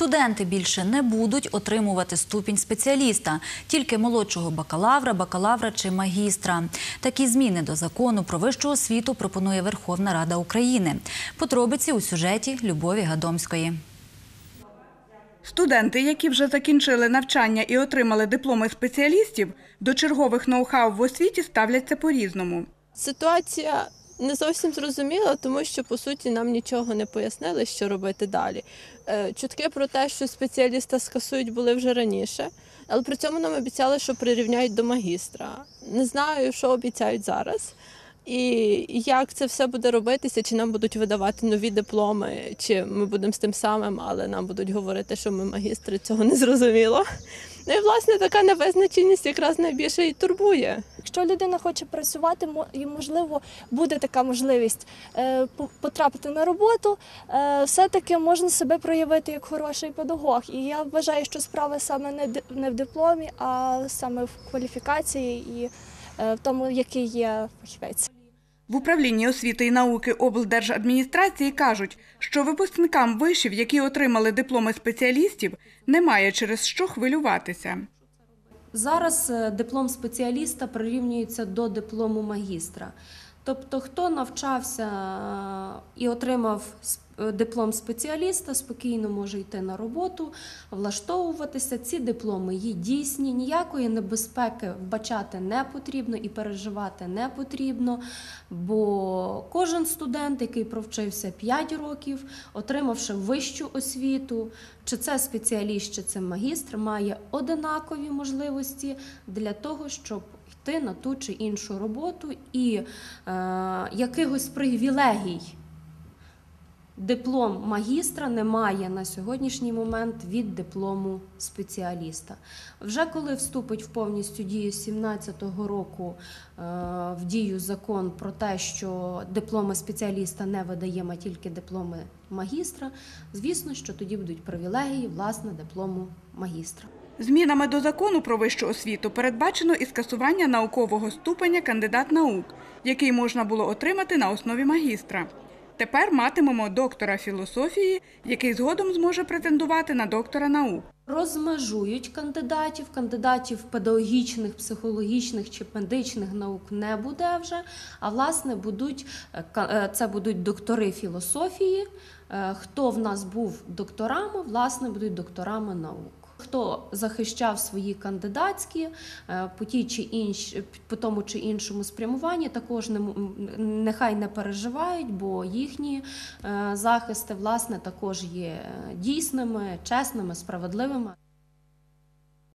Студенти більше не будуть отримувати ступінь спеціаліста, тільки молодшого бакалавра чи магістра. Такі зміни до закону про вищу освіту пропонує Верховна Рада України. Подробиці у сюжеті Любові Гадомської. Студенти, які вже закінчили навчання і отримали дипломи спеціалістів, до чергових ноу-хау в освіті ставляться по-різному. Ситуація не зовсім зрозуміла, тому що, по суті, нам нічого не пояснили, що робити далі. Чутки про те, що спеціаліста скасують, були вже раніше, але при цьому нам обіцяли, що прирівняють до магістра. Не знаю, що обіцяють зараз. І як це все буде робитися, чи нам будуть видавати нові дипломи, чи ми будемо з тим самим, але нам будуть говорити, що ми магістри, цього не зрозуміло. Ну і, власне, така невизначеність якраз найбільше і турбує. Якщо людина хоче працювати, і, можливо, буде така можливість потрапити на роботу, все-таки можна себе проявити як хороший педагог. І я вважаю, що справа саме не в дипломі, а саме в кваліфікації і в тому, який є фахівець. В управлінні освіти і науки облдержадміністрації кажуть, що випускникам вишів, які отримали дипломи спеціалістів, немає через що хвилюватися. Зараз диплом спеціаліста прирівнюється до диплому магістра. Тобто, хто навчався і отримав диплом спеціаліста, спокійно може йти на роботу, влаштовуватися. Ці дипломи є дійсні, ніякої небезпеки вбачати не потрібно і переживати не потрібно, бо кожен студент, який провчився 5 років, отримавши вищу освіту, чи це спеціаліст, чи це магістр, має однакові можливості для того, щоб йти на ту чи іншу роботу, і якихось привілегій диплом магістра не має на сьогоднішній момент від диплому спеціаліста. Вже коли вступить в повністю дію з 2017 року в дію закон про те, що дипломи спеціаліста не видаємо, а тільки дипломи магістра, звісно, що тоді будуть привілегії, власне, диплому магістра. Змінами до закону про вищу освіту передбачено і скасування наукового ступеня кандидат наук, який можна було отримати на основі магістра. Тепер матимемо доктора філософії, який згодом зможе претендувати на доктора наук. Розмежують кандидатів педагогічних, психологічних чи медичних наук не буде вже, а власне це будуть доктори філософії. Хто в нас був докторами, власне, будуть докторами наук. Хто захищав свої кандидатські по тому чи іншому спрямуванні, також нехай не переживають, бо їхні захисти, власне, також є дійсними, чесними, справедливими.